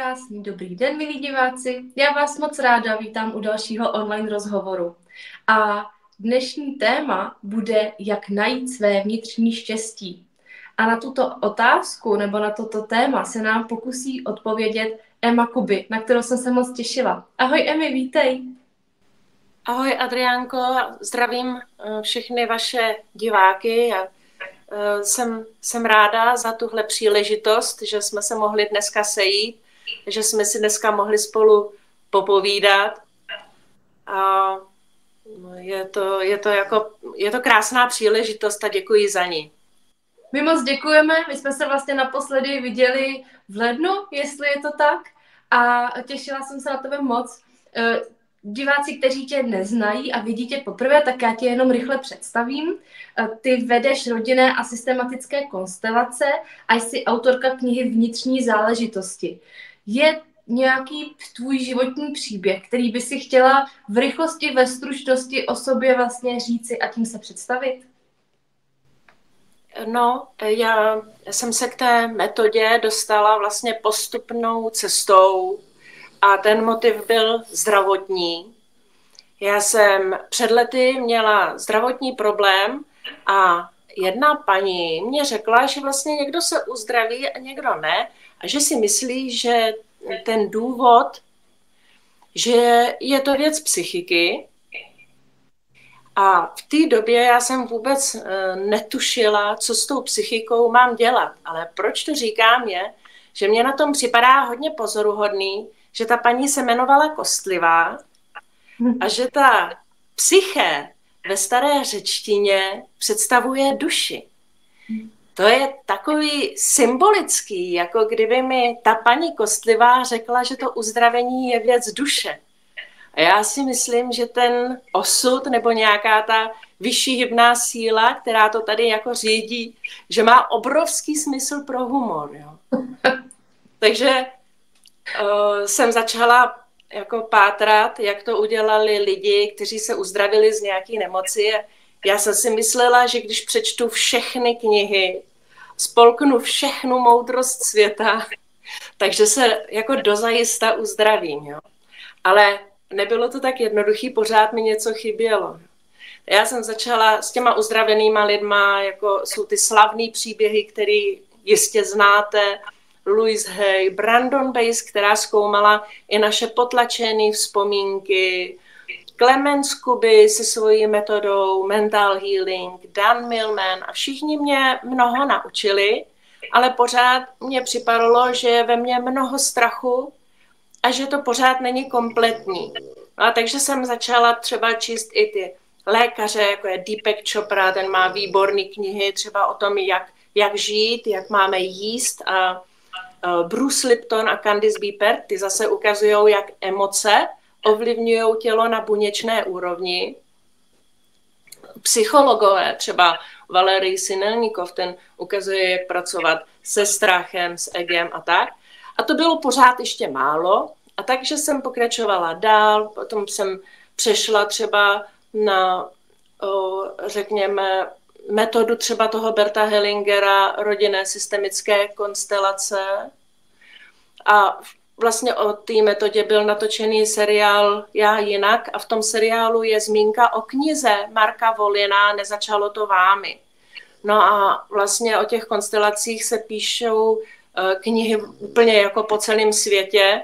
Krásný dobrý den, milí diváci. Já vás moc ráda vítám u dalšího online rozhovoru. A dnešní téma bude, jak najít své vnitřní štěstí. A na tuto otázku nebo na toto téma se nám pokusí odpovědět Emma Kuby, na kterou jsem se moc těšila. Ahoj Emi, vítej. Ahoj Adriánko, zdravím všechny vaše diváky a jsem ráda za tuhle příležitost, že jsme se mohli dneska sejít, že jsme si dneska mohli spolu popovídat. A je to krásná příležitost a děkuji za ní. My moc děkujeme, my jsme se vlastně naposledy viděli v lednu, jestli je to tak, a těšila jsem se na tebe moc. Diváci, kteří tě neznají a vidí tě poprvé, tak já tě jenom rychle představím. Ty vedeš rodinné a systematické konstelace a jsi autorka knihy Vnitřní záležitosti. Je nějaký tvůj životní příběh, který by si chtěla v rychlosti, ve stručnosti o sobě vlastně říci a tím se představit? No, já jsem se k té metodě dostala vlastně postupnou cestou a ten motiv byl zdravotní. Já jsem před lety měla zdravotní problém a jedna paní mě řekla, že vlastně někdo se uzdraví a někdo ne a že si myslí, že ten důvod, že je to věc psychiky. A v té době já jsem vůbec netušila, co s tou psychikou mám dělat. Ale proč to říkám je, že mě na tom připadá hodně pozoruhodný, že ta paní se jmenovala Kostlivá a že ta psyché ve staré řečtině představuje duši. To je takový symbolický, jako kdyby mi ta paní Kostlivá řekla, že to uzdravení je věc duše. A já si myslím, že ten osud nebo nějaká ta vyšší hybná síla, která to tady jako řídí, že má obrovský smysl pro humor. Jo. Takže jsem začala jako pátrat, jak to udělali lidi, kteří se uzdravili z nějaké nemoci. Já jsem si myslela, že když přečtu všechny knihy, spolknu všechnu moudrost světa, takže se jako dozajista uzdravím. Jo. Ale nebylo to tak jednoduchý, pořád mi něco chybělo. Já jsem začala s těma uzdravenýma lidma, jako jsou ty slavný příběhy, které jistě znáte, Louise Hay, Brandon Bayes, která zkoumala i naše potlačené vzpomínky, Clemens Kuby se svojí metodou mental healing, Dan Millman a všichni mě mnoho naučili, ale pořád mě připadalo, že je ve mně mnoho strachu a že to pořád není kompletní. No a takže jsem začala třeba číst i ty lékaře, jako je Deepak Chopra, ten má výborné knihy třeba o tom, jak žít, jak máme jíst a Bruce Lipton a Candice Beeper, ty zase ukazují, jak emoce ovlivňují tělo na buněčné úrovni. Psychologové, třeba Valerij Sinelníkov, ten ukazuje, jak pracovat se strachem, s egem a tak. A to bylo pořád ještě málo. A takže jsem pokračovala dál, potom jsem přešla třeba na, řekněme, metodu třeba toho Berta Hellingera, rodinné systemické konstelace. A vlastně o té metodě byl natočený seriál Já jinak a v tom seriálu je zmínka o knize Marka Volina Nezačalo to vámi. No a vlastně o těch konstelacích se píšou knihy úplně jako po celém světě,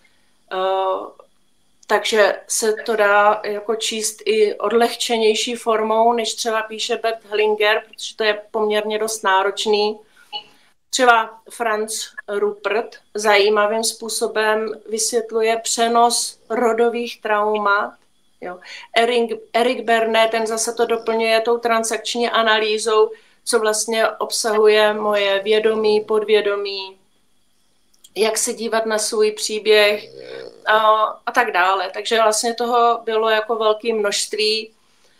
takže se to dá jako číst i odlehčenější formou, než třeba píše Bert Hellinger, protože to je poměrně dost náročný. Třeba Franz Ruppert zajímavým způsobem vysvětluje přenos rodových traumat. Jo. Eric Berne, ten zase to doplňuje tou transakční analýzou, co vlastně obsahuje moje vědomí, podvědomí, jak se dívat na svůj příběh a tak dále. Takže vlastně toho bylo jako velké množství.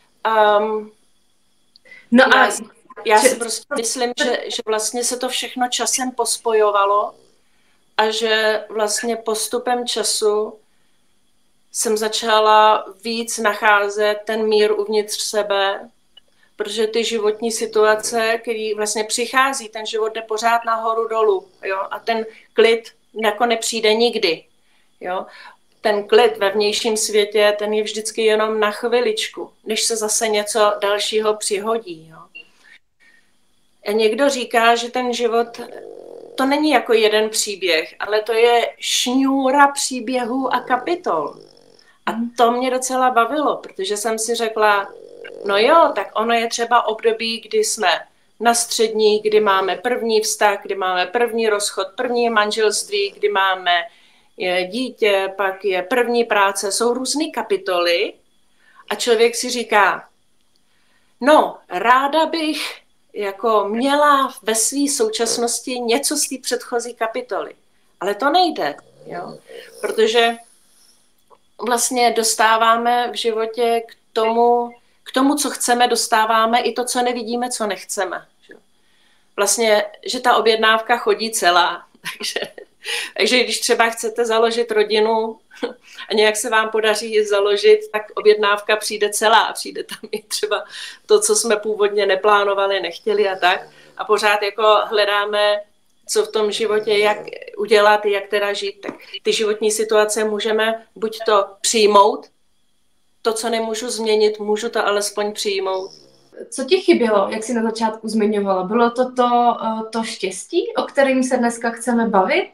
Já si prostě myslím, že vlastně se to všechno časem pospojovalo a že vlastně postupem času jsem začala víc nacházet ten mír uvnitř sebe, protože ty životní situace, který vlastně přichází, ten život jde pořád nahoru dolů, jo? A ten klid jako nepřijde nikdy. Jo? Ten klid ve vnějším světě, ten je vždycky jenom na chviličku, než se zase něco dalšího přihodí. Jo? A někdo říká, že ten život, to není jako jeden příběh, ale to je šňůra příběhů a kapitol. A to mě docela bavilo, protože jsem si řekla, no jo, tak ono je třeba období, kdy jsme na střední, kdy máme první vztah, kdy máme první rozchod, první manželství, kdy máme dítě, pak je první práce, jsou různé kapitoly a člověk si říká, no, ráda bych jako měla ve své současnosti něco z té předchozí kapitoly. Ale to nejde, jo? Protože vlastně dostáváme v životě k tomu, co chceme, dostáváme i to, co nevidíme, co nechceme. Vlastně, že ta objednávka chodí celá. Takže když třeba chcete založit rodinu a nějak se vám podaří ji založit, tak objednávka přijde celá a přijde tam i třeba to, co jsme původně neplánovali, nechtěli a tak. A pořád jako hledáme, co v tom životě, jak udělat, jak teda žít. Tak ty životní situace můžeme buď to přijmout, to, co nemůžu změnit, můžu to alespoň přijmout. Co ti chybělo, jak jsi na začátku zmiňovala? Bylo to štěstí, o kterém se dneska chceme bavit?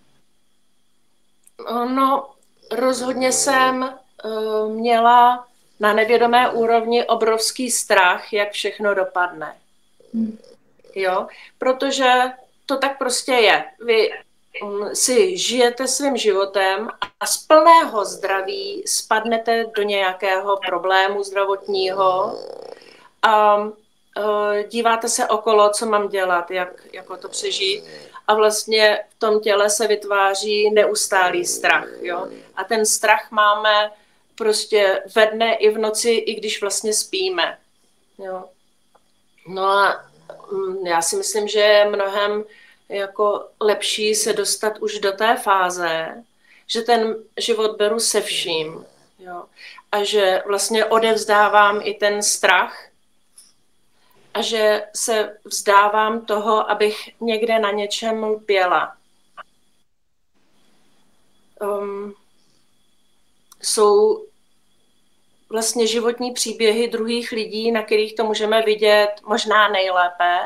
No, rozhodně jsem měla na nevědomé úrovni obrovský strach, jak všechno dopadne. Jo, protože to tak prostě je. Vy si žijete svým životem a z plného zdraví spadnete do nějakého problému zdravotního a díváte se okolo, co mám dělat, jak jako to přežít. A vlastně v tom těle se vytváří neustálý strach. Jo? A ten strach máme prostě ve dne i v noci, i když vlastně spíme. Jo? No a já si myslím, že je mnohem jako lepší se dostat už do té fáze, že ten život beru se vším. Jo? A že vlastně odevzdávám i ten strach, a že se vzdávám toho, abych někde na něčem lpěla. Jsou vlastně životní příběhy druhých lidí, na kterých to můžeme vidět možná nejlépe.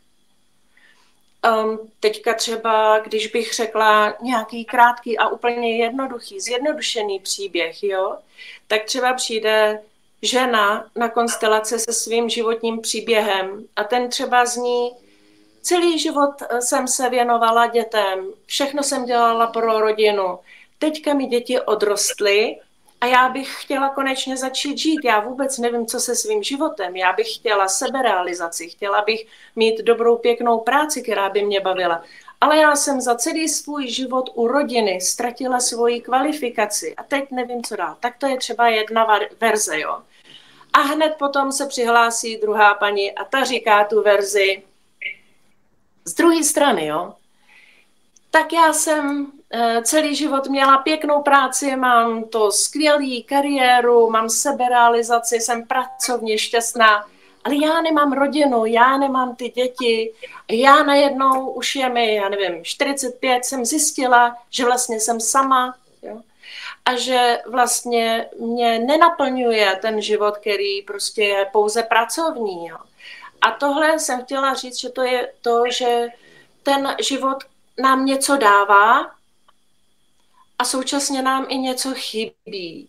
Teďka třeba, když bych řekla nějaký krátký a úplně jednoduchý, zjednodušený příběh, jo, tak třeba přijde žena na konstelaci se svým životním příběhem a ten třeba zní, celý život jsem se věnovala dětem, všechno jsem dělala pro rodinu, teďka mi děti odrostly a já bych chtěla konečně začít žít, já vůbec nevím, co se svým životem, já bych chtěla seberealizaci, chtěla bych mít dobrou, pěknou práci, která by mě bavila. Ale já jsem za celý svůj život u rodiny ztratila svoji kvalifikaci a teď nevím, co dál. Tak to je třeba jedna verze, jo. A hned potom se přihlásí druhá paní a ta říká tu verzi z druhé strany, jo. Tak já jsem celý život měla pěknou práci, mám to skvělý kariéru, mám seberealizaci, jsem pracovně šťastná, ale já nemám rodinu, já nemám ty děti. Já najednou už je mi, já nevím, 45, jsem zjistila, že vlastně jsem sama, jo. A že vlastně mě nenaplňuje ten život, který prostě je pouze pracovní. Jo. A tohle jsem chtěla říct, že to je to, že ten život nám něco dává a současně nám i něco chybí.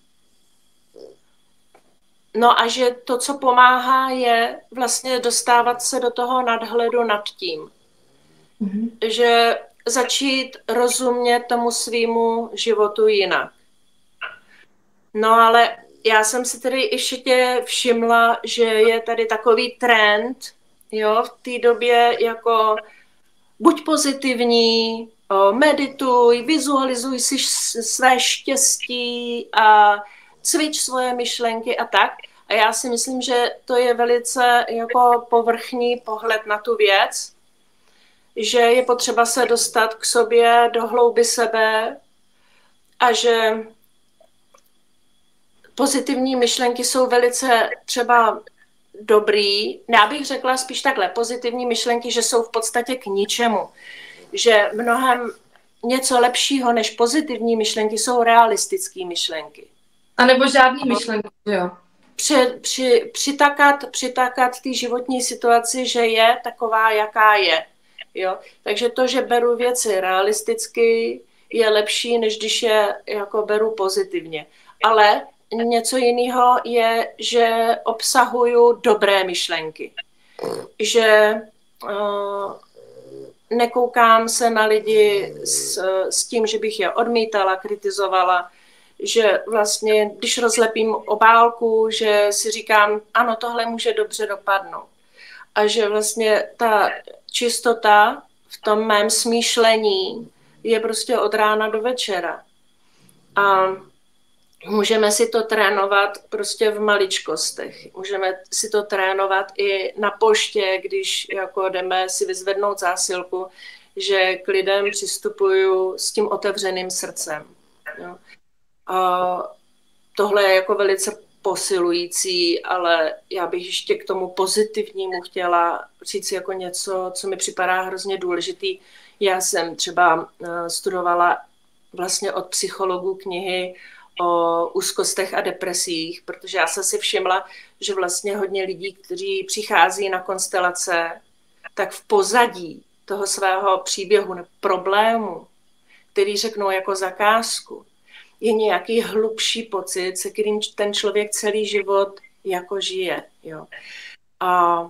No a že to, co pomáhá, je vlastně dostávat se do toho nadhledu nad tím. Že začít rozumět tomu svýmu životu jinak. No ale já jsem si tedy ještě všimla, že je tady takový trend, jo, v té době jako buď pozitivní, medituj, vizualizuj si své štěstí a cvič svoje myšlenky a tak. A já si myslím, že to je velice jako povrchní pohled na tu věc, že je potřeba se dostat k sobě, do hlouby sebe a že pozitivní myšlenky jsou velice třeba dobrý. Já bych řekla spíš takhle, pozitivní myšlenky, že jsou v podstatě k ničemu. Že mnohem něco lepšího než pozitivní myšlenky jsou realistické myšlenky. A nebo žádný myšlenky, jo. Přitakat té životní situaci, že je taková, jaká je. Jo? Takže to, že beru věci realisticky, je lepší, než když je jako beru pozitivně. Ale něco jiného je, že obsahuju dobré myšlenky. Že nekoukám se na lidi s tím, že bych je odmítala, kritizovala, že vlastně, když rozlepím obálku, že si říkám, ano, tohle může dobře dopadnout. A že vlastně ta čistota v tom mém smýšlení je prostě od rána do večera. A můžeme si to trénovat prostě v maličkostech. Můžeme si to trénovat i na poště, když jako jdeme si vyzvednout zásilku, že k lidem přistupuju s tím otevřeným srdcem. Jo. A tohle je jako velice posilující, ale já bych ještě k tomu pozitivnímu chtěla říct jako něco, co mi připadá hrozně důležitý. Já jsem třeba studovala vlastně od psychologů knihy o úzkostech a depresích, protože já jsem si všimla, že vlastně hodně lidí, kteří přichází na konstelace, tak v pozadí toho svého příběhu, problému, který řeknou jako zakázku, je nějaký hlubší pocit, se kterým ten člověk celý život jako žije. Jo. A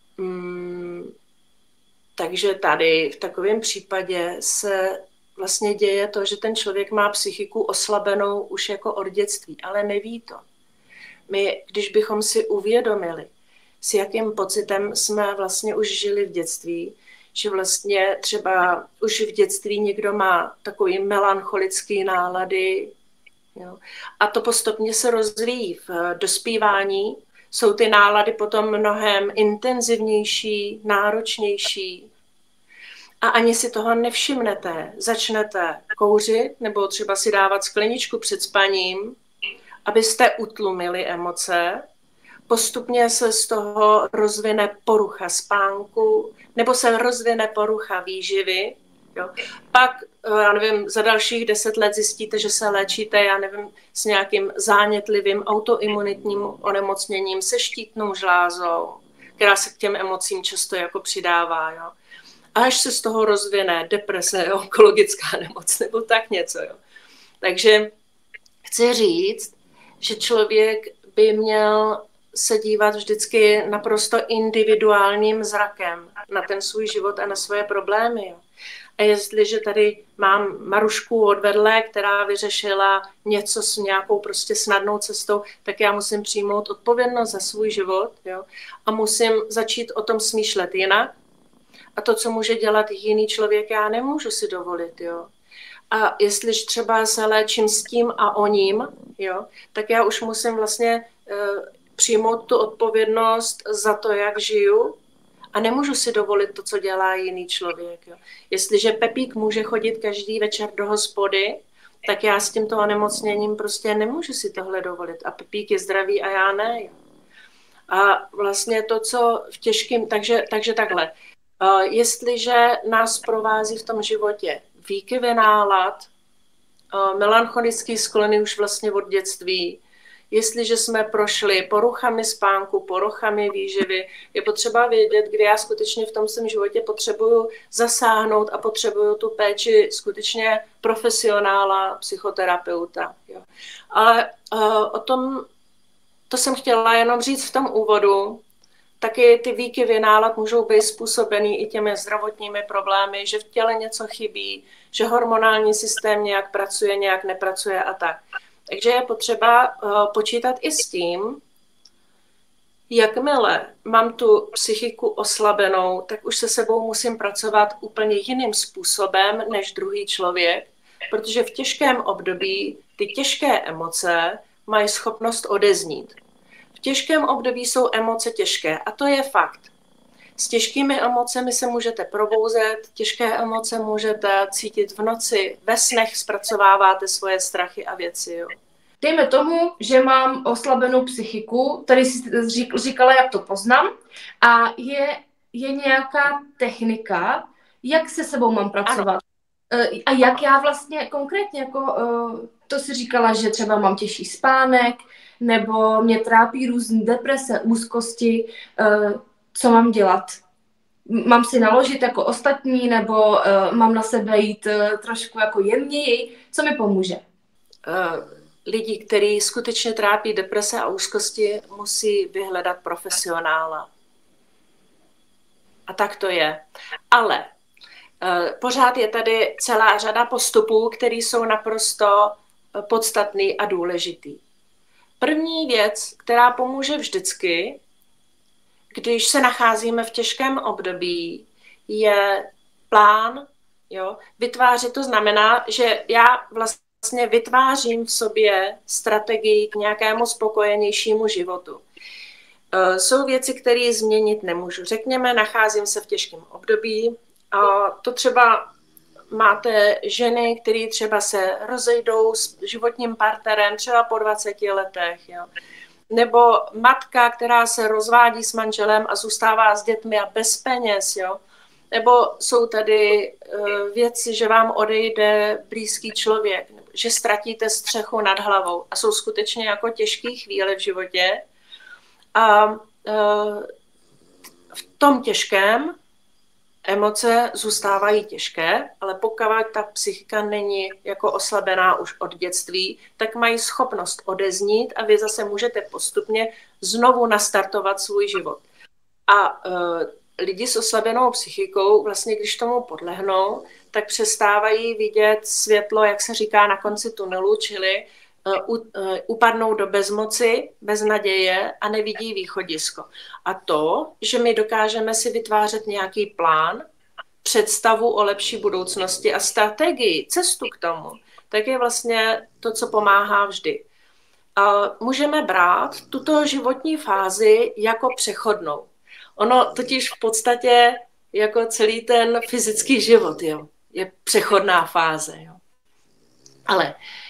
takže tady v takovém případě se vlastně děje to, že ten člověk má psychiku oslabenou už jako od dětství, ale neví to. My, když bychom si uvědomili, s jakým pocitem jsme vlastně už žili v dětství, že vlastně třeba už v dětství někdo má takový melancholický nálady, jo, a to postupně se rozvíjí v dospívání, jsou ty nálady potom mnohem intenzivnější, náročnější a ani si toho nevšimnete. Začnete kouřit nebo třeba si dávat skleničku před spaním, abyste utlumili emoce. Postupně se z toho rozvine porucha spánku nebo se rozvine porucha výživy. Jo. Pak, já nevím, za dalších 10 let zjistíte, že se léčíte, já nevím, s nějakým zánětlivým autoimunitním onemocněním, se štítnou žlázou, která se k těm emocím často jako přidává. Jo. A až se z toho rozvine deprese, onkologická nemoc nebo tak něco. Jo. Takže chci říct, že člověk by měl se dívat vždycky naprosto individuálním zrakem na ten svůj život a na svoje problémy. Jo. A jestliže tady mám Marušku odvedle, která vyřešila něco s nějakou prostě snadnou cestou, tak já musím přijmout odpovědnost za svůj život, jo? A musím začít o tom smýšlet jinak. A to, co může dělat jiný člověk, já nemůžu si dovolit. Jo? A jestliže třeba se léčím s tím a o ním, jo, tak já už musím vlastně přijmout tu odpovědnost za to, jak žiju, a nemůžu si dovolit to, co dělá jiný člověk. Jo. Jestliže Pepík může chodit každý večer do hospody, tak já s tímto onemocněním prostě nemůžu si tohle dovolit. A Pepík je zdravý a já ne. Jo. A vlastně to, co v těžkém... Takže takhle. Jestliže nás provází v tom životě výkyvy nálad, melancholický sklony už vlastně od dětství, jestliže jsme prošli poruchami spánku, poruchami výživy, je potřeba vědět, kdy já skutečně v tom svém životě potřebuju zasáhnout a potřebuju tu péči skutečně profesionála, psychoterapeuta. Jo. Ale o tom, to jsem chtěla jenom říct v tom úvodu, taky ty výkyvy nálad můžou být způsobený i těmi zdravotními problémy, že v těle něco chybí, že hormonální systém nějak pracuje, nějak nepracuje a tak. Takže je potřeba počítat i s tím, jakmile mám tu psychiku oslabenou, tak už se sebou musím pracovat úplně jiným způsobem než druhý člověk, protože v těžkém období ty těžké emoce mají schopnost odeznít. V těžkém období jsou emoce těžké a to je fakt. S těžkými emocemi se můžete probouzet, těžké emoce můžete cítit v noci, ve snech zpracováváte svoje strachy a věci. Jo. Dejme tomu, že mám oslabenou psychiku, tady jsi říkala, jak to poznám, a je nějaká technika, jak se sebou mám pracovat? Ano. A jak já vlastně konkrétně, jako to si říkala, že třeba mám těžší spánek, nebo mě trápí různé deprese, úzkosti, co mám dělat? Mám si naložit jako ostatní, nebo mám na sebe jít trošku jako jemněji? Co mi pomůže? Lidi, kteří skutečně trápí deprese a úzkosti, musí vyhledat profesionála. A tak to je. Ale pořád je tady celá řada postupů, které jsou naprosto podstatný a důležitý. První věc, která pomůže vždycky, když se nacházíme v těžkém období, je plán. Jo? Vytvářet to znamená, že já vlastně vytvářím v sobě strategii k nějakému spokojenějšímu životu. Jsou věci, které změnit nemůžu. Řekněme, nacházím se v těžkém období a to třeba máte ženy, které třeba se rozejdou s životním partnerem třeba po 20 letech, jo. Nebo matka, která se rozvádí s manželem a zůstává s dětmi a bez peněz, jo. Nebo jsou tady věci, že vám odejde blízký člověk, že ztratíte střechu nad hlavou a jsou skutečně jako těžké chvíle v životě. A v tom těžkém emoce zůstávají těžké, ale pokud ta psychika není jako oslabená už od dětství, tak mají schopnost odeznít a vy zase můžete postupně znovu nastartovat svůj život. A lidi s oslabenou psychikou, vlastně když tomu podlehnou, tak přestávají vidět světlo, jak se říká, na konci tunelu, čili upadnou do bezmoci, bez naděje a nevidí východisko. A to, že my dokážeme si vytvářet nějaký plán, představu o lepší budoucnosti a strategii, cestu k tomu, tak je vlastně to, co pomáhá vždy. A můžeme brát tuto životní fázi jako přechodnou. Ono totiž v podstatě jako celý ten fyzický život, jo, je přechodná fáze. Jo. Ale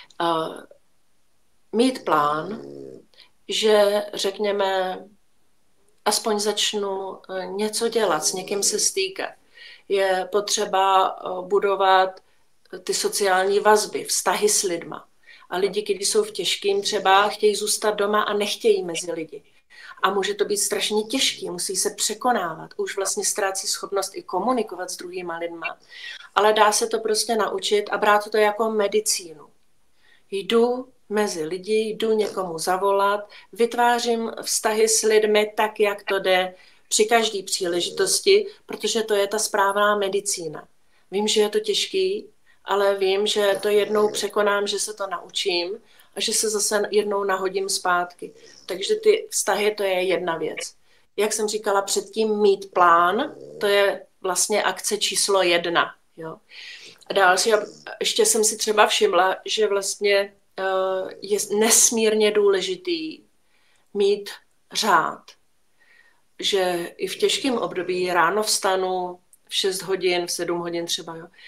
mít plán, že řekněme, aspoň začnu něco dělat, s někým se stýkat. Je potřeba budovat ty sociální vazby, vztahy s lidma. A lidi, kteří jsou v těžkým, třeba chtějí zůstat doma a nechtějí mezi lidi. A může to být strašně těžký, musí se překonávat. Už vlastně ztrácí schopnost i komunikovat s druhýma lidma. Ale dá se to prostě naučit a brát to jako medicínu. Jdu mezi lidi, jdu někomu zavolat, vytvářím vztahy s lidmi tak, jak to jde při každé příležitosti, protože to je ta správná medicína. Vím, že je to těžký, ale vím, že to jednou překonám, že se to naučím a že se zase jednou nahodím zpátky. Takže ty vztahy, to je jedna věc. Jak jsem říkala předtím, mít plán, to je vlastně akce číslo 1. Jo. A další, ještě jsem si třeba všimla, že vlastně je nesmírně důležitý mít řád. Že i v těžkém období ráno vstanu v 6 hodin, v 7 hodin třeba. Jo.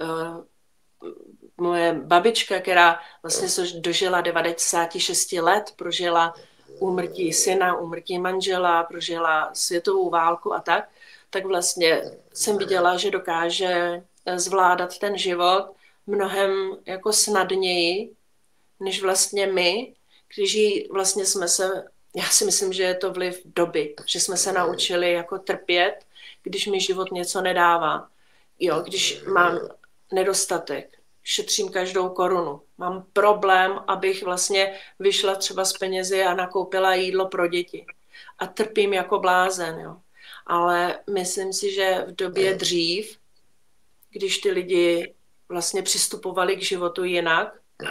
Moje babička, která vlastně se dožila 96 let, prožila úmrtí syna, úmrtí manžela, prožila světovou válku a tak vlastně jsem viděla, že dokáže zvládat ten život mnohem jako snadněji, než vlastně my, kteří vlastně jsme se, já si myslím, že je to vliv doby, že jsme se naučili jako trpět, když mi život něco nedává. Jo, když mám nedostatek, šetřím každou korunu. Mám problém, abych vlastně vyšla třeba z penězi a nakoupila jídlo pro děti. A trpím jako blázen. Jo. Ale myslím si, že v době dřív, když ty lidi vlastně přistupovali k životu jinak,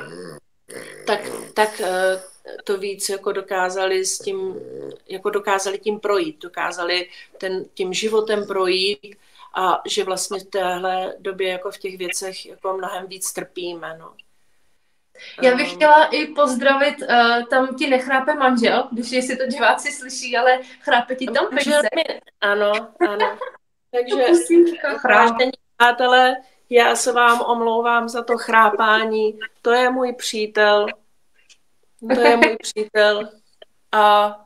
tak to víc jako dokázali tím projít, dokázali tím životem projít a že vlastně v téhle době jako v těch věcech jako mnohem víc trpíme. No. Já bych chtěla i pozdravit, tam ti nechrápe manžel, když si to diváci slyší, ale chrápe ti tam pejsek. Ano. Takže vážení přátelé, já se vám omlouvám za to chrápání. To je můj přítel. A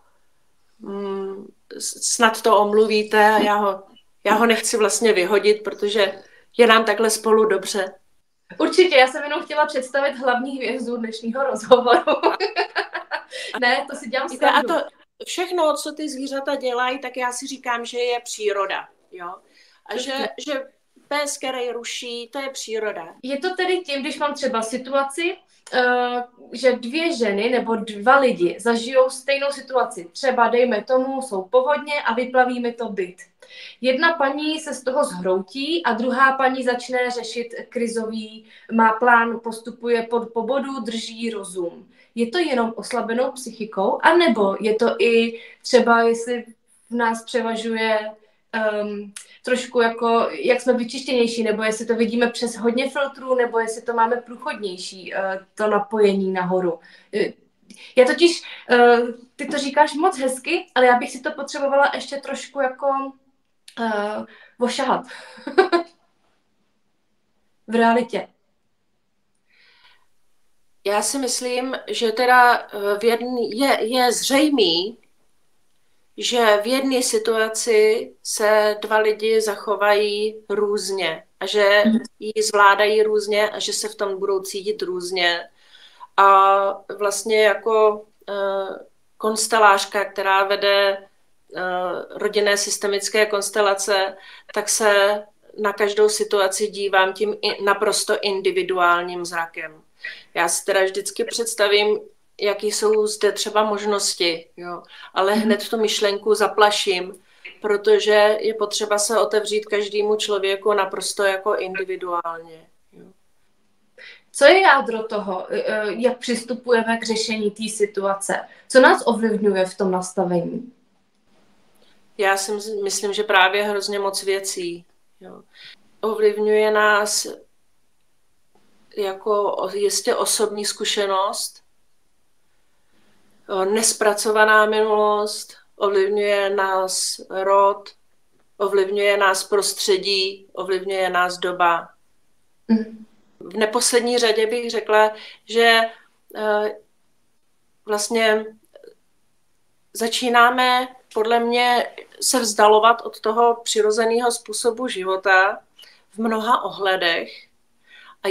snad to omluvíte. Já ho nechci vlastně vyhodit, protože je nám takhle spolu dobře. Určitě, já jsem jenom chtěla představit hlavní hvězdu dnešního rozhovoru. Ne, to si dělám A srandu. to všechno, co ty zvířata dělají, tak já si říkám, že je příroda. Jo? A že pes, který ruší, to je příroda. Je to tedy tím, když mám třeba situaci, že dvě ženy nebo dva lidi zažijou stejnou situaci. Třeba dejme tomu, jsou povodně a vyplaví mi to byt. Jedna paní se z toho zhroutí a druhá paní začne řešit krizový, má plán, postupuje po bodu, drží rozum. Je to jenom oslabenou psychikou, anebo je to i třeba, jestli v nás převažuje trošku jako, jak jsme vyčištěnější, nebo jestli to vidíme přes hodně filtrů, nebo jestli to máme průchodnější, to napojení nahoru. Já totiž, ty to říkáš moc hezky, ale já bych si to potřebovala ještě trošku jako ošahat. V realitě. Já si myslím, že teda je zřejmý, že v jedné situaci se dva lidi zachovají různě a že ji zvládají různě a že se v tom budou cítit různě. A vlastně jako konstelářka, která vede rodinné systemické konstelace, tak se na každou situaci dívám tím naprosto individuálním zrakem. Já si teda vždycky představím, jaký jsou zde třeba možnosti, jo. Ale hned tu myšlenku zaplaším, protože je potřeba se otevřít každému člověku naprosto jako individuálně. Jo. Co je jádro toho, jak přistupujeme k řešení té situace? Co nás ovlivňuje v tom nastavení? Já si myslím, že právě hrozně moc věcí. Jo. Ovlivňuje nás jako jistě osobní zkušenost, nespracovaná minulost, ovlivňuje nás rod, ovlivňuje nás prostředí, ovlivňuje nás doba. V neposlední řadě bych řekla, že vlastně začínáme podle mě se vzdalovat od toho přirozeného způsobu života v mnoha ohledech. A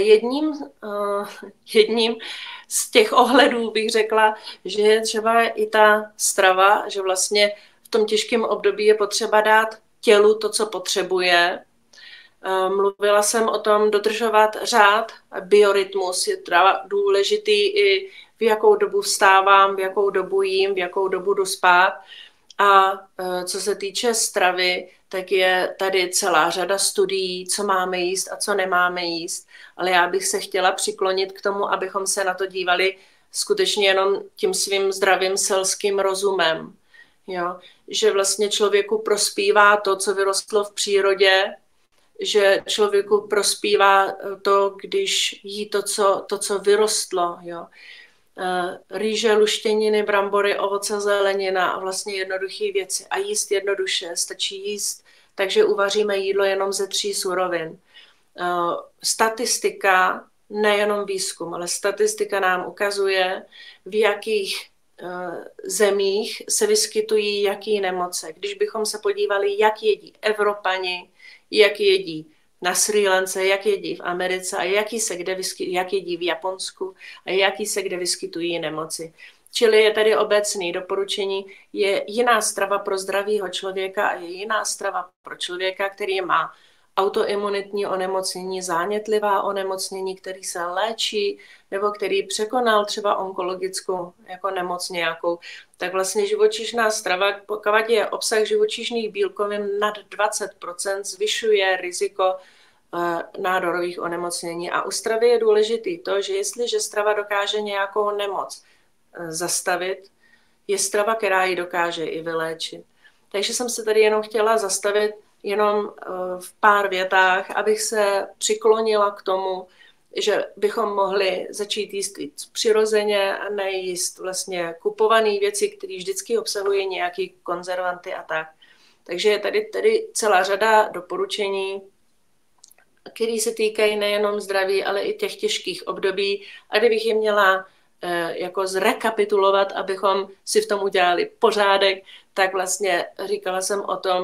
jedním z těch ohledů bych řekla, že je třeba i ta strava, že vlastně v tom těžkém období je potřeba dát tělu to, co potřebuje. Mluvila jsem o tom dodržovat řád, biorytmus je důležitý i v jakou dobu vstávám, v jakou dobu jím, v jakou dobu jdu spát. A co se týče stravy, tak je tady celá řada studií, co máme jíst a co nemáme jíst. Ale já bych se chtěla přiklonit k tomu, abychom se na to dívali skutečně jenom tím svým zdravým selským rozumem. Jo? Že vlastně člověku prospívá to, co vyrostlo v přírodě, že člověku prospívá to, když jí to, co vyrostlo. Jo? Rýže, luštěniny, brambory, ovoce, zelenina a vlastně jednoduché věci. A jíst jednoduše, stačí jíst, takže uvaříme jídlo jenom ze 3 surovin. Statistika, nejenom výzkum, ale statistika nám ukazuje, v jakých zemích se vyskytují jaký nemoce. Když bychom se podívali, jak jedí Evropani, jak jedí na Srí Lance, jak jedí v Americe a jak jedí v Japonsku a jaký se kde vyskytují nemoci. Čili je tady obecný doporučení, je jiná strava pro zdravého člověka a je jiná strava pro člověka, který má autoimunitní onemocnění, zánětlivá onemocnění, který se léčí nebo který překonal třeba onkologickou jako nemoc nějakou. Tak vlastně živočišná strava, pokud je obsah živočišných bílkovin nad 20%, zvyšuje riziko nádorových onemocnění. A u stravy je důležitý to, že jestliže strava dokáže nějakou nemoc zastavit, je strava, která ji dokáže i vyléčit. Takže jsem se tady jenom chtěla zastavit jenom v pár větách, abych se přiklonila k tomu, že bychom mohli začít jíst přirozeně a nejíst vlastně kupované věci, které vždycky obsahují nějaké konzervanty a tak. Takže je tady celá řada doporučení, které se týkají nejenom zdraví, ale i těch těžkých období. A kdybych je měla jako zrekapitulovat, abychom si v tom udělali pořádek, tak vlastně říkala jsem o tom,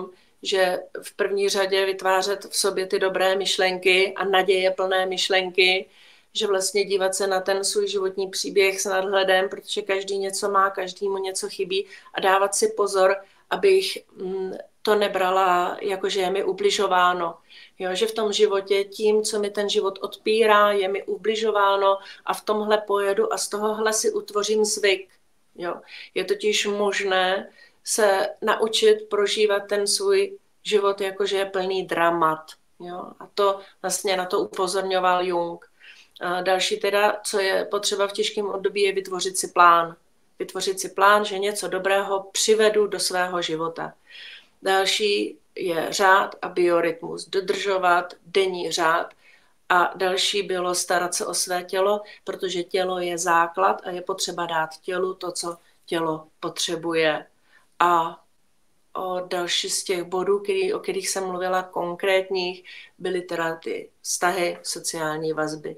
že v první řadě vytvářet v sobě ty dobré myšlenky a naděje plné myšlenky, že vlastně dívat se na ten svůj životní příběh s nadhledem, protože každý něco má, každému něco chybí a dávat si pozor, abych to nebrala jako, že je mi ubližováno. Jo, že v tom životě tím, co mi ten život odpírá, je mi ubližováno a v tomhle pojedu a z tohohle si utvořím zvyk. Jo. Je totiž možné se naučit prožívat ten svůj život jako, že je plný dramat. Jo. A to vlastně na to upozorňoval Jung. A další teda, co je potřeba v těžkém období, je vytvořit si plán. Vytvořit si plán, že něco dobrého přivedu do svého života. Další je řád a biorytmus. Dodržovat denní řád. A další bylo starat se o své tělo, protože tělo je základ a je potřeba dát tělu to, co tělo potřebuje. A další z těch bodů, o kterých jsem mluvila konkrétních, byly teda ty vztahy, sociální vazby.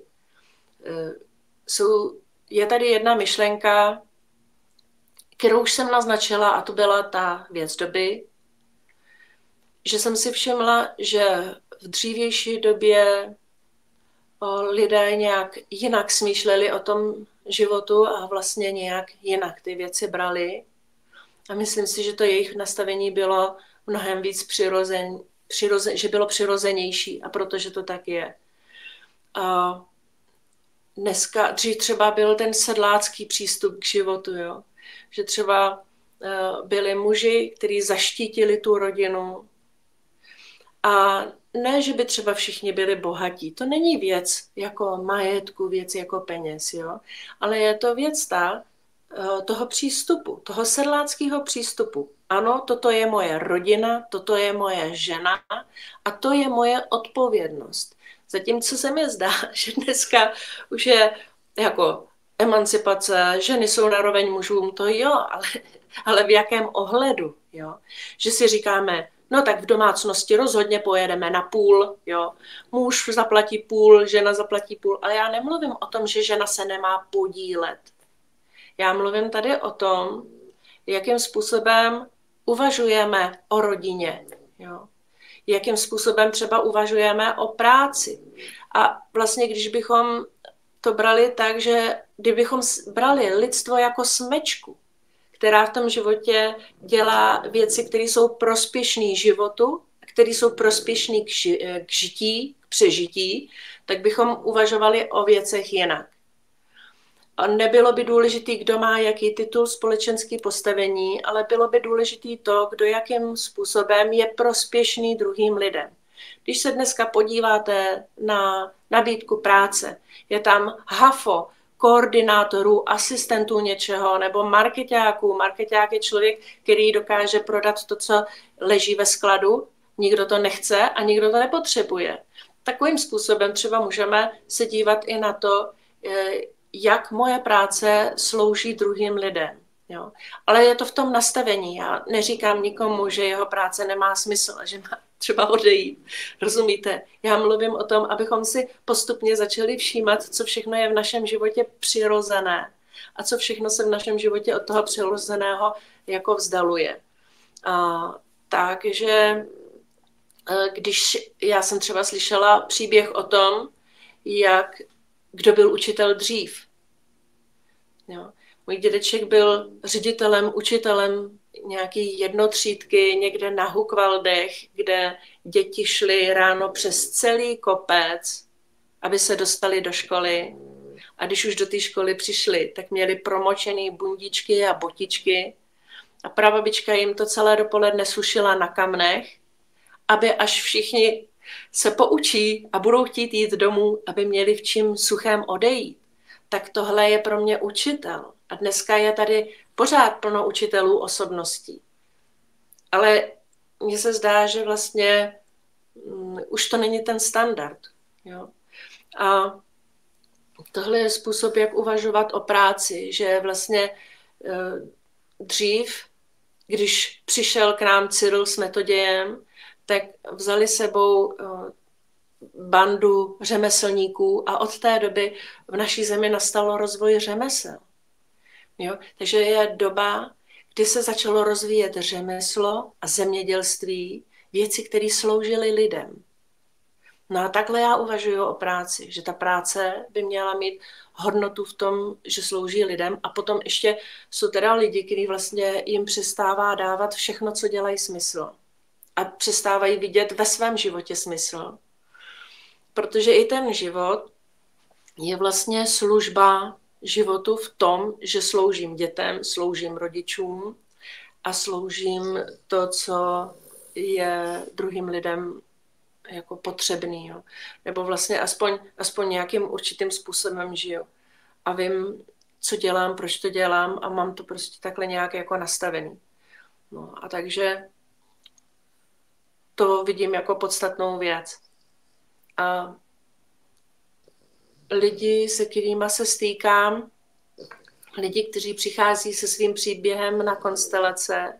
Je tady jedna myšlenka, kterou už jsem naznačila, a to byla ta věc doby, že jsem si všimla, že v dřívější době lidé nějak jinak smýšleli o tom životu a vlastně nějak jinak ty věci brali. A myslím si, že to jejich nastavení bylo mnohem víc že bylo přirozenější a protože to tak je. A dřív třeba byl ten sedlácký přístup k životu, jo? Že třeba byli muži, kteří zaštítili tu rodinu. A ne, že by třeba všichni byli bohatí. To není věc jako majetku, věc jako peněz, jo? Ale je to věc toho přístupu, toho sedláckého přístupu. Ano, toto je moje rodina, toto je moje žena a to je moje odpovědnost. Zatímco se mi zdá, že dneska už je jako emancipace, ženy jsou naroveň mužům, to jo, ale v jakém ohledu, jo? Že si říkáme, no tak v domácnosti rozhodně pojedeme na půl, jo. Muž zaplatí půl, žena zaplatí půl, ale já nemluvím o tom, že žena se nemá podílet. Já mluvím tady o tom, jakým způsobem uvažujeme o rodině, jo. Jakým způsobem třeba uvažujeme o práci. A vlastně, když bychom to brali tak, že kdybychom brali lidstvo jako smečku, která v tom životě dělá věci, které jsou prospěšné životu, které jsou prospěšné k žití, k přežití, tak bychom uvažovali o věcech jinak. A nebylo by důležitý, kdo má jaký titul, společenský postavení, ale bylo by důležitý to, kdo jakým způsobem je prospěšný druhým lidem. Když se dneska podíváte na nabídku práce, je tam hafo koordinátorů, asistentů něčeho nebo markeťáků. Markeťák je člověk, který dokáže prodat to, co leží ve skladu. Nikdo to nechce a nikdo to nepotřebuje. Takovým způsobem třeba můžeme se dívat i na to, jak moje práce slouží druhým lidem. Jo? Ale je to v tom nastavení. Já neříkám nikomu, že jeho práce nemá smysl, že má třeba odejít. Rozumíte? Já mluvím o tom, abychom si postupně začali všímat, co všechno je v našem životě přirozené a co všechno se v našem životě od toho přirozeného jako vzdaluje. Takže když já jsem třeba slyšela příběh o tom, kdo byl učitel dřív. Jo. Můj dědeček byl ředitelem, učitelem nějaký jednotřídky někde na Hukvaldech, kde děti šly ráno přes celý kopec, aby se dostali do školy. A když už do té školy přišli, tak měli promočený bundičky a botičky. A prababička jim to celé dopoledne sušila na kamnech, aby až všichni se poučí a budou chtít jít domů, aby měli v čím suchém odejít. Tak tohle je pro mě učitel. A dneska je tady pořád plno učitelů osobností. Ale mně se zdá, že vlastně už to není ten standard. Jo? A tohle je způsob, jak uvažovat o práci, že vlastně dřív, když přišel k nám Cyril s Metodějem, tak vzali sebou bandu řemeslníků a od té doby v naší zemi nastalo rozvoj řemesel. Jo? Takže je doba, kdy se začalo rozvíjet řemeslo a zemědělství, věci, které sloužily lidem. No a takhle já uvažuji o práci, že ta práce by měla mít hodnotu v tom, že slouží lidem a potom ještě jsou teda lidi, kteří vlastně jim přestává dávat všechno, co dělají smysl a přestávají vidět ve svém životě smysl. Protože i ten život je vlastně služba životu v tom, že sloužím dětem, sloužím rodičům a sloužím to, co je druhým lidem jako potřebný. Jo. Nebo vlastně aspoň nějakým určitým způsobem žiju. A vím, co dělám, proč to dělám a mám to prostě takhle nějak jako nastavený. No a takže to vidím jako podstatnou věc. A lidi, se kterými se stýkám, lidi, kteří přichází se svým příběhem na konstelace,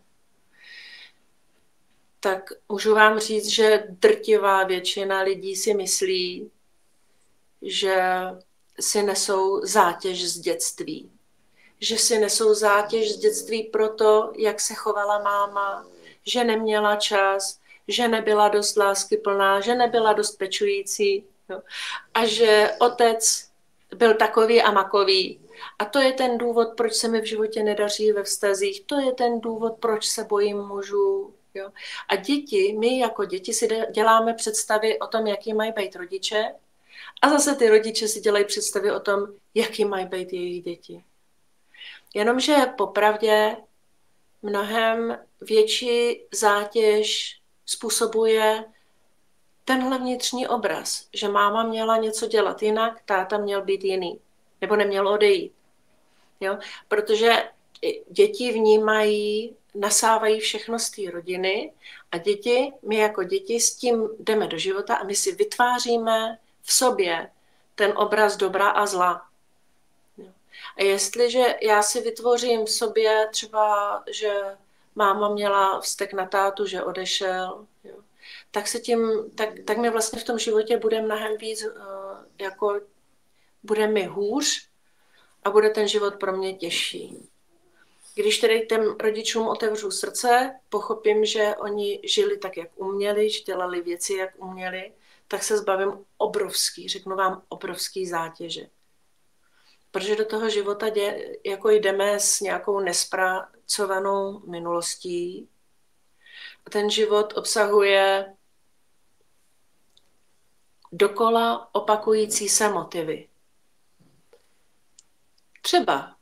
tak můžu vám říct, že drtivá většina lidí si myslí, že si nesou zátěž z dětství. Že si nesou zátěž z dětství proto, jak se chovala máma, že neměla čas, že nebyla dost láskyplná, že nebyla dost pečující. Jo. A že otec byl takový a makový. A to je ten důvod, proč se mi v životě nedaří ve vztazích. To je ten důvod, proč se bojím mužů. Jo. A my jako děti si děláme představy o tom, jaký mají být rodiče. A zase ty rodiče si dělají představy o tom, jaký mají být jejich děti. Jenomže popravdě mnohem větší zátěž způsobuje tenhle vnitřní obraz, že máma měla něco dělat jinak, táta měl být jiný, nebo neměl odejít. Jo? Protože děti vnímají, nasávají všechno z té rodiny a my jako děti s tím jdeme do života a my si vytváříme v sobě ten obraz dobra a zla. Jo? A jestliže já si vytvořím v sobě třeba, že máma měla vztek na tátu, že odešel, jo? Tak mi vlastně v tom životě bude mnohem víc, jako bude mi hůř a bude ten život pro mě těžší. Když tedy těm rodičům otevřu srdce, pochopím, že oni žili tak, jak uměli, že dělali věci, jak uměli, tak se zbavím řeknu vám obrovský zátěže. Protože do toho života jako jdeme s nějakou nespracovanou minulostí. A ten život obsahuje dokola opakující se motivy. Třeba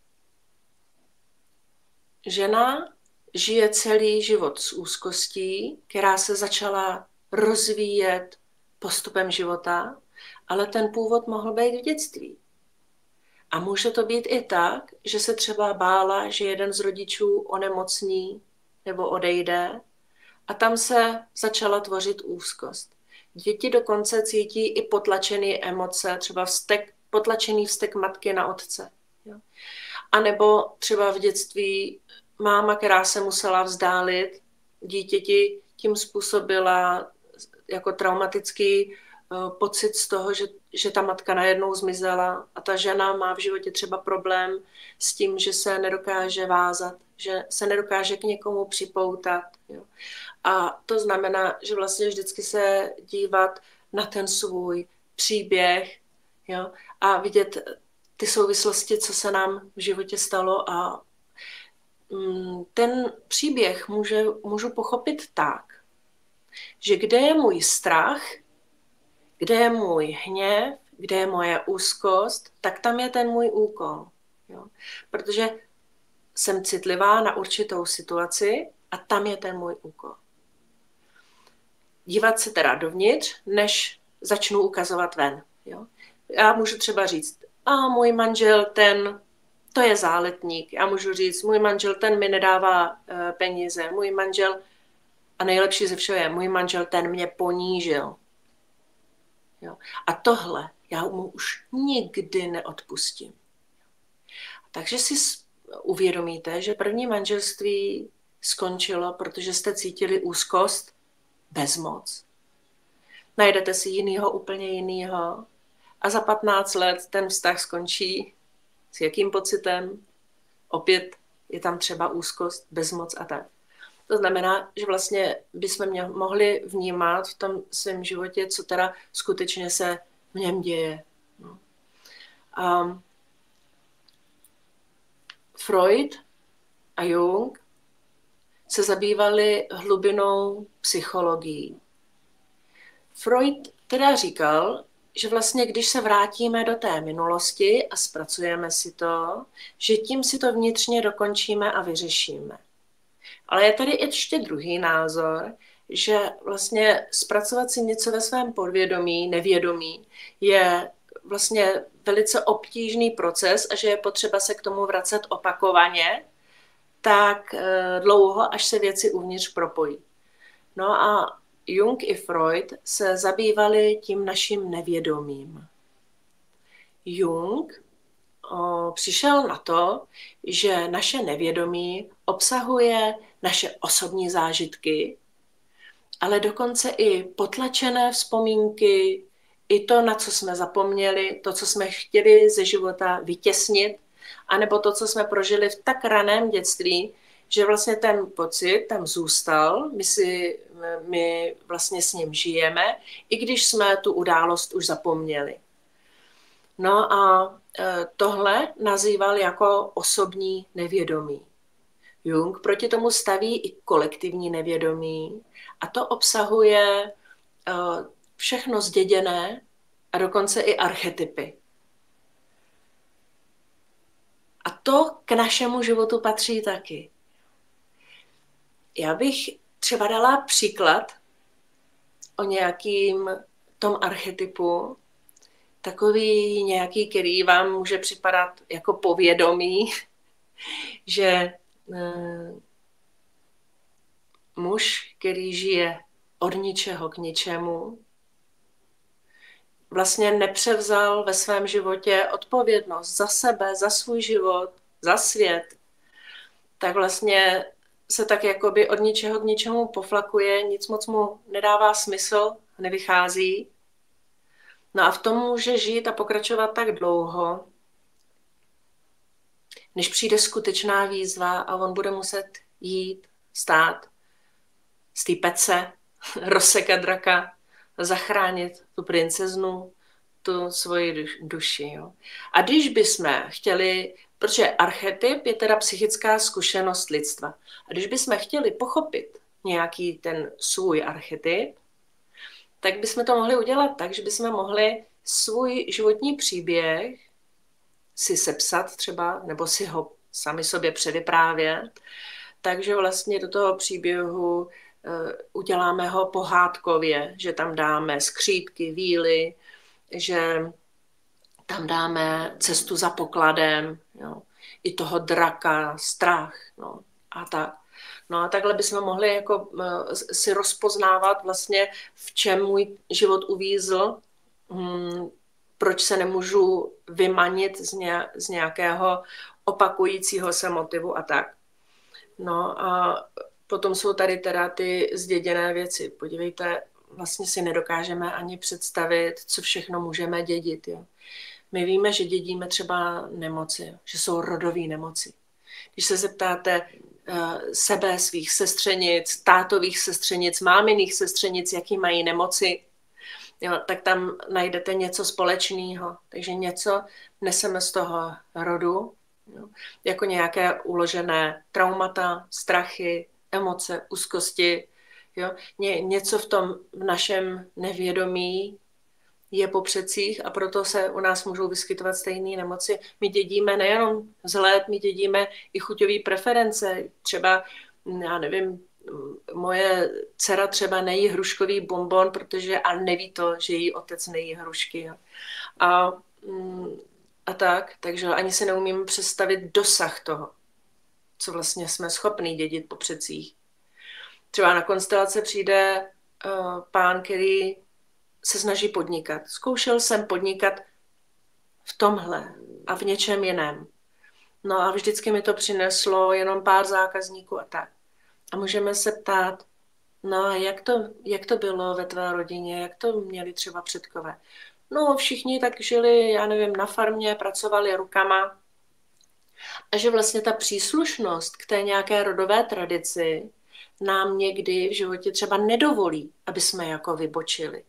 žena žije celý život s úzkostí, která se začala rozvíjet postupem života, ale ten původ mohl být v dětství. A může to být i tak, že se třeba bála, že jeden z rodičů onemocní nebo odejde a tam se začala tvořit úzkost. Děti dokonce cítí i potlačené emoce, třeba potlačený vztek matky na otce. Jo? A nebo třeba v dětství máma, která se musela vzdálit dítěti, tím způsobila jako traumatický pocit z toho, že ta matka najednou zmizela a ta žena má v životě třeba problém s tím, že se nedokáže vázat, že se nedokáže k někomu připoutat. Jo. A to znamená, že vlastně vždycky se dívat na ten svůj příběh, jo, a vidět ty souvislosti, co se nám v životě stalo a ten příběh můžu pochopit tak, že kde je můj strach, kde je můj hněv, kde je moje úzkost, tak tam je ten můj úkol. Jo? Protože jsem citlivá na určitou situaci a tam je ten můj úkol. Dívat se teda dovnitř, než začnu ukazovat ven. Jo? Já můžu třeba říct, můj manžel, to je záletník. Já můžu říct, můj manžel, ten mi nedává peníze. Můj manžel, a nejlepší ze všeho je, můj manžel, ten mě ponížil. Jo. A tohle já mu už nikdy neodpustím. Takže si uvědomíte, že první manželství skončilo, protože jste cítili úzkost, bezmoc. Najdete si jinýho, úplně jinýho a za 15 let ten vztah skončí s jakým pocitem? Opět je tam třeba úzkost, bezmoc a tak. To znamená, že vlastně bychom mohli vnímat v tom svém životě, co teda skutečně se v něm děje. No. Freud a Jung se zabývali hlubinou psychologií. Freud teda říkal, že vlastně když se vrátíme do té minulosti a zpracujeme si to, že tím si to vnitřně dokončíme a vyřešíme. Ale je tady ještě druhý názor, že vlastně zpracovat si něco ve svém podvědomí, nevědomí, je vlastně velice obtížný proces a že je potřeba se k tomu vracet opakovaně, tak dlouho, až se věci uvnitř propojí. No a Jung i Freud se zabývali tím naším nevědomím. Jung přišel na to, že naše nevědomí obsahuje naše osobní zážitky, ale dokonce i potlačené vzpomínky, i to, na co jsme zapomněli, to, co jsme chtěli ze života vytěsnit, anebo to, co jsme prožili v tak raném dětství, že vlastně ten pocit tam zůstal, my vlastně s ním žijeme, i když jsme tu událost už zapomněli. No a tohle nazýval jako osobní nevědomí. Jung proti tomu staví i kolektivní nevědomí a to obsahuje všechno zděděné a dokonce i archetypy. A to k našemu životu patří taky. Já bych třeba dala příklad o nějakým tom archetypu, takový nějaký, který vám může připadat jako povědomí, že muž, který žije od ničeho k ničemu, vlastně nepřevzal ve svém životě odpovědnost za sebe, za svůj život, za svět, tak vlastně se tak jakoby od ničeho k ničemu poflakuje, nic moc mu nedává smysl, nevychází. No a v tom může žít a pokračovat tak dlouho, než přijde skutečná výzva a on bude muset jít, stát z té pece, rozsekat draka, zachránit tu princeznu, tu svoji duši. Jo. A když bychom chtěli, protože archetyp je teda psychická zkušenost lidstva, a když bychom chtěli pochopit nějaký ten svůj archetyp, tak bychom to mohli udělat tak, že bychom mohli svůj životní příběh si sepsat třeba, nebo si ho sami sobě předvyprávět, takže vlastně do toho příběhu uděláme ho pohádkově, že tam dáme skřípky, víly, že tam dáme cestu za pokladem, jo, i toho draka, strach, no, a tak. No a takhle bychom mohli jako si rozpoznávat vlastně, v čem můj život uvízl, proč se nemůžu vymanit z nějakého opakujícího se motivu a tak. No a potom jsou tady teda ty zděděné věci. Podívejte, vlastně si nedokážeme ani představit, co všechno můžeme dědit. Jo. My víme, že dědíme třeba nemoci, že jsou rodové nemoci. Když se zeptáte sebe, svých sestřenic, tátových sestřenic, máminých sestřenic, jaký mají nemoci, jo, tak tam najdete něco společného. Takže něco neseme z toho rodu, jo, jako nějaké uložené traumata, strachy, emoce, úzkosti. Jo. Něco v našem nevědomí je po předcích a proto se u nás můžou vyskytovat stejné nemoci. My dědíme nejenom vzhled, my dědíme i chuťové preference. Třeba, já nevím, moje dcera třeba nejí hruškový bonbon, a neví to, že její otec nejí hrušky. Jo. A tak, takže ani se neumíme představit dosah toho, co vlastně jsme schopní dědit po předcích. Třeba na konstelace přijde pán, který se snaží podnikat. Zkoušel jsem podnikat v tomhle a v něčem jiném. No a vždycky mi to přineslo jenom pár zákazníků a tak. A můžeme se ptát, no a jak to bylo ve tvé rodině, jak to měli třeba předkové. No všichni tak žili, já nevím, na farmě, pracovali rukama. A že vlastně ta příslušnost k té nějaké rodové tradici nám někdy v životě třeba nedovolí, aby jsme jako vybočili.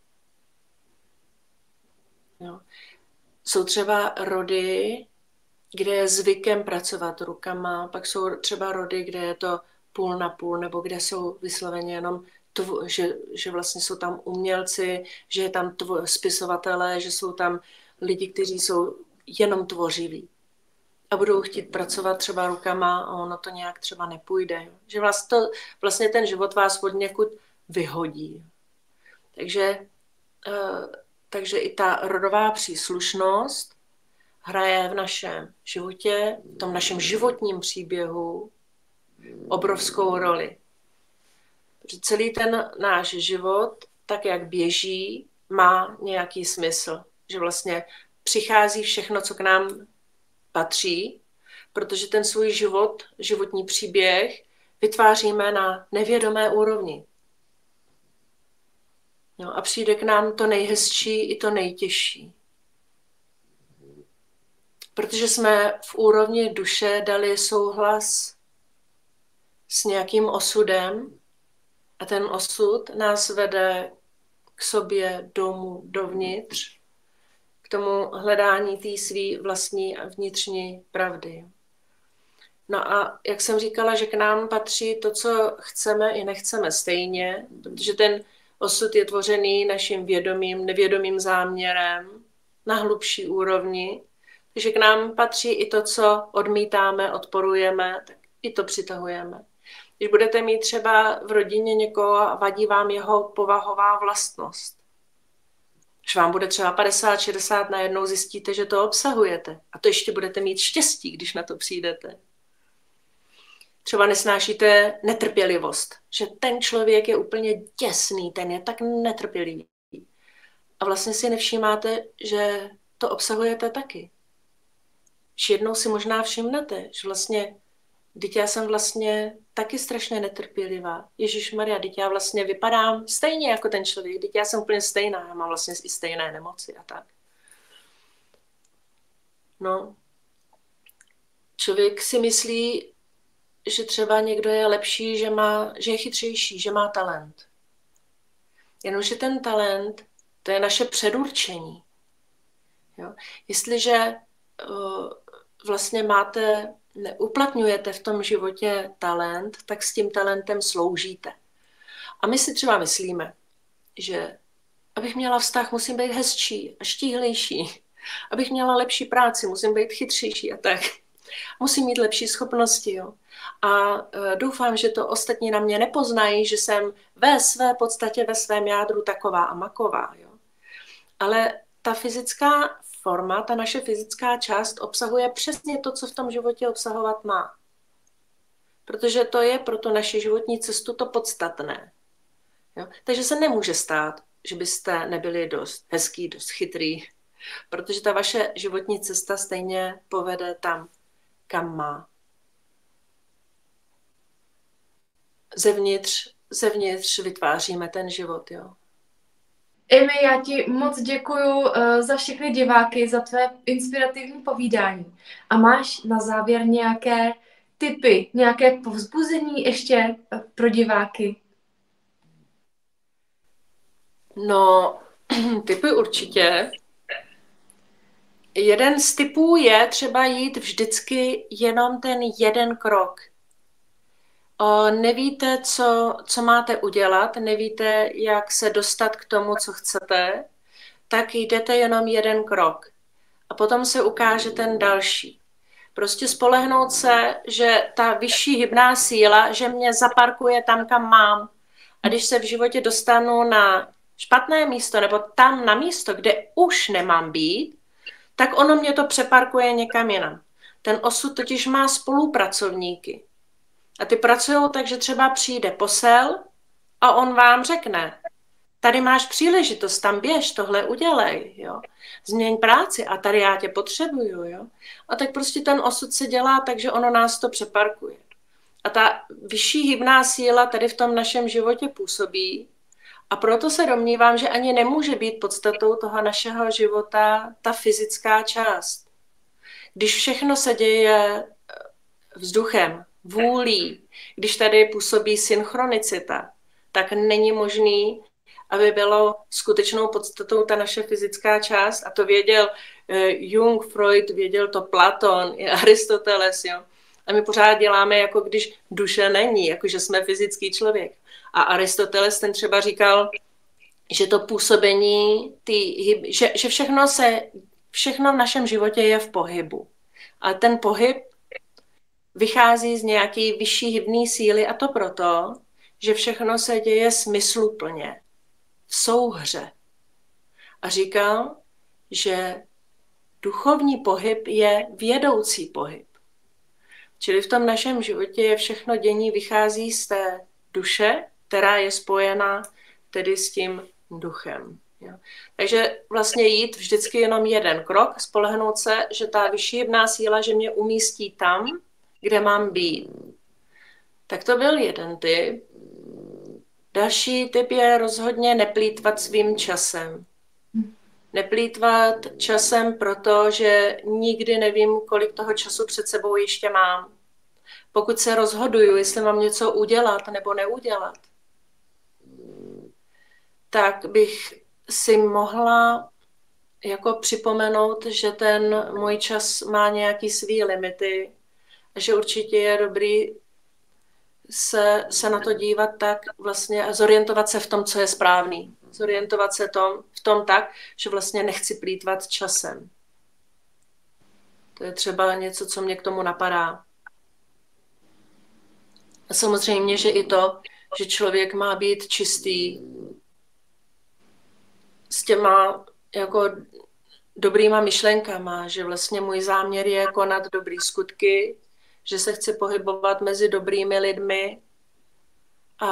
Jo. Jsou třeba rody, kde je zvykem pracovat rukama, pak jsou třeba rody, kde je to půl na půl, nebo kde jsou vysloveně jenom, že vlastně jsou tam umělci, že je tam spisovatelé, že jsou tam lidi, kteří jsou jenom tvořiví. A budou chtít pracovat třeba rukama a ono to nějak třeba nepůjde. Jo. Že vlastně ten život vás od někud vyhodí. Takže i ta rodová příslušnost hraje v našem životě, v tom našem životním příběhu obrovskou roli. Protože celý ten náš život, tak jak běží, má nějaký smysl. Že vlastně přichází všechno, co k nám patří, protože ten svůj životní příběh vytváříme na nevědomé úrovni. No a přijde k nám to nejhezčí i to nejtěžší. Protože jsme v úrovni duše dali souhlas s nějakým osudem a ten osud nás vede k sobě domů, dovnitř, k tomu hledání té své vlastní a vnitřní pravdy. No a jak jsem říkala, že k nám patří to, co chceme i nechceme stejně, protože ten osud je tvořený naším vědomým, nevědomým záměrem na hlubší úrovni, takže k nám patří i to, co odmítáme, odporujeme, tak i to přitahujeme. Když budete mít třeba v rodině někoho a vadí vám jeho povahová vlastnost, když vám bude třeba 50, 60, najednou zjistíte, že to obsahujete. A to ještě budete mít štěstí, když na to přijdete. Třeba nesnášíte netrpělivost, že ten člověk je úplně děsný, ten je tak netrpělivý. A vlastně si nevšímáte, že to obsahujete taky. Že jednou si možná všimnete, že vlastně, teď já jsem vlastně taky strašně netrpělivá. Ježišmarja, teď já vlastně vypadám stejně jako ten člověk, teď já jsem úplně stejná, já mám vlastně i stejné nemoci a tak. No, člověk si myslí, že třeba někdo je lepší, že je chytřejší, že má talent. Jenomže ten talent, to je naše předurčení. Jo? Jestliže vlastně uplatňujete v tom životě talent, tak s tím talentem sloužíte. A my si třeba myslíme, že abych měla vztah, musím být hezčí a štíhlejší. Abych měla lepší práci, musím být chytřejší a tak. Musím mít lepší schopnosti. Jo? A doufám, že to ostatní na mě nepoznají, že jsem ve své podstatě, ve svém jádru taková a maková. Jo? Ale ta fyzická forma, ta naše fyzická část obsahuje přesně to, co v tom životě obsahovat má. Protože to je pro tu naši životní cestu to podstatné. Jo? Takže se nemůže stát, že byste nebyli dost hezký, dost chytrý, protože ta vaše životní cesta stejně povede tam, kam má. Zevnitř vytváříme ten život, jo. Emi, já ti moc děkuju za všechny diváky, za tvé inspirativní povídání. A máš na závěr nějaké tipy, nějaké povzbuzení ještě pro diváky? No, tipy určitě. Jeden z tipů je třeba jít vždycky jenom ten jeden krok. Nevíte, co máte udělat, nevíte, jak se dostat k tomu, co chcete, tak jdete jenom jeden krok. A potom se ukáže ten další. Prostě spolehnout se, že ta vyšší hybná síla, že mě zaparkuje tam, kam mám. A když se v životě dostanu na špatné místo, nebo tam na místo, kde už nemám být, tak ono mě to přeparkuje někam jinam. Ten osud totiž má spolupracovníky. A ty pracují tak, že třeba přijde posel a on vám řekne, tady máš příležitost, tam běž, tohle udělej, jo. Změň práci a tady já tě potřebuju, jo. A tak prostě ten osud se dělá tak, že ono nás to přeparkuje. A ta vyšší hybná síla tady v tom našem životě působí a proto se domnívám, že ani nemůže být podstatou toho našeho života ta fyzická část. Když všechno se děje vzduchem, vůlí. Když tady působí synchronicita, tak není možný, aby bylo skutečnou podstatou ta naše fyzická část. A to věděl Jung, Freud, věděl to Platon, i Aristoteles. Jo? A my pořád děláme, jako když duše není, jako že jsme fyzický člověk. A Aristoteles ten třeba říkal, že to působení, že všechno v našem životě je v pohybu. A ten pohyb vychází z nějaké vyšší hybné síly a to proto, že všechno se děje smysluplně, v souhře. A říkal, že duchovní pohyb je vědoucí pohyb. Čili v tom našem životě je všechno dění vychází z té duše, která je spojená tedy s tím duchem. Jo. Takže vlastně jít vždycky jenom jeden krok, spolehnout se, že ta vyšší hybná síla, že mě umístí tam, kde mám být. Tak to byl jeden typ. Další typ je rozhodně neplýtvat svým časem. Neplýtvat časem, protože nikdy nevím, kolik toho času před sebou ještě mám. Pokud se rozhoduju, jestli mám něco udělat nebo neudělat, tak bych si mohla jako připomenout, že ten můj čas má nějaký svý limity a že určitě je dobrý se na to dívat tak vlastně a zorientovat se v tom, co je správný. Zorientovat se v tom tak, že vlastně nechci plýtvat časem. To je třeba něco, co mě k tomu napadá. A samozřejmě, že i to, že člověk má být čistý s těma jako dobrýma myšlenkama, že vlastně můj záměr je konat dobrý skutky, že se chci pohybovat mezi dobrými lidmi a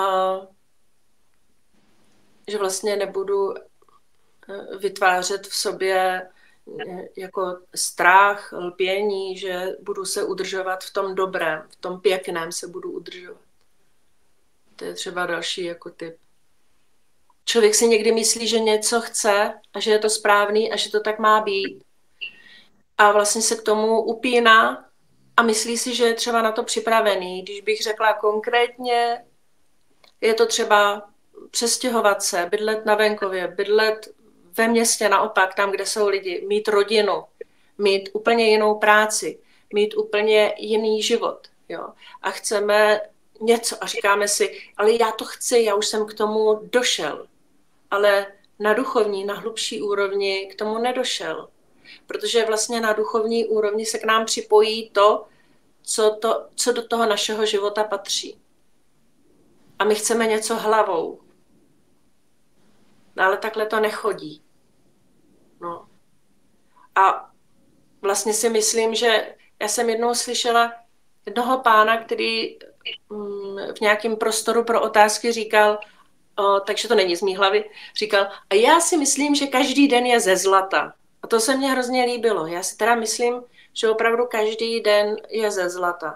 že vlastně nebudu vytvářet v sobě jako strach, lpění, že budu se udržovat v tom dobrém, v tom pěkném se budu udržovat. To je třeba další jako tip. Člověk si někdy myslí, že něco chce a že je to správný a že to tak má být. A vlastně se k tomu upíná a myslí si, že je třeba na to připravený. Když bych řekla konkrétně, je to třeba přestěhovat se, bydlet na venkově, bydlet ve městě naopak, tam, kde jsou lidi, mít rodinu, mít úplně jinou práci, mít úplně jiný život. Jo? A chceme něco a říkáme si, ale já to chci, já už jsem k tomu došel. Ale na duchovní, na hlubší úrovni k tomu nedošel. Protože vlastně na duchovní úrovni se k nám připojí to, co do toho našeho života patří. A my chceme něco hlavou. No, ale takhle to nechodí. No. A vlastně si myslím, že já jsem jednou slyšela jednoho pána, který v nějakém prostoru pro otázky říkal, takže to není z mý hlavy, říkal, a já si myslím, že každý den je ze zlata. A to se mně hrozně líbilo. Já si teda myslím, že opravdu každý den je ze zlata.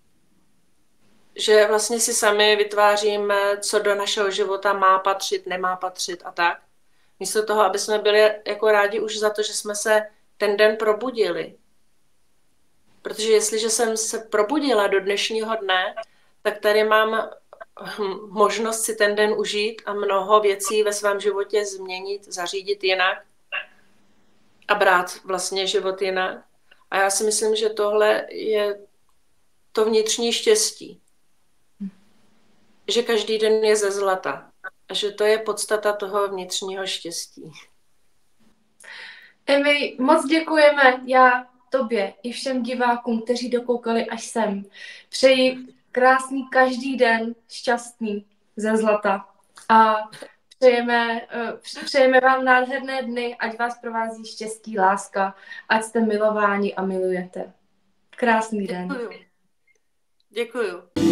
Že vlastně si sami vytváříme, co do našeho života má patřit, nemá patřit a tak. Místo toho, aby jsme byli jako rádi už za to, že jsme se ten den probudili. Protože jestliže jsem se probudila do dnešního dne, tak tady mám možnost si ten den užít a mnoho věcí ve svém životě změnit, zařídit jinak a brát vlastně život jinak. A já si myslím, že tohle je to vnitřní štěstí. Že každý den je ze zlata. A že to je podstata toho vnitřního štěstí. Evi, moc děkujeme. Já tobě i všem divákům, kteří dokoukali až sem. Přeji krásný každý den, šťastný, ze zlata. A přejeme vám nádherné dny, ať vás provází štěstí, láska, ať jste milováni a milujete. Krásný den. Děkuju.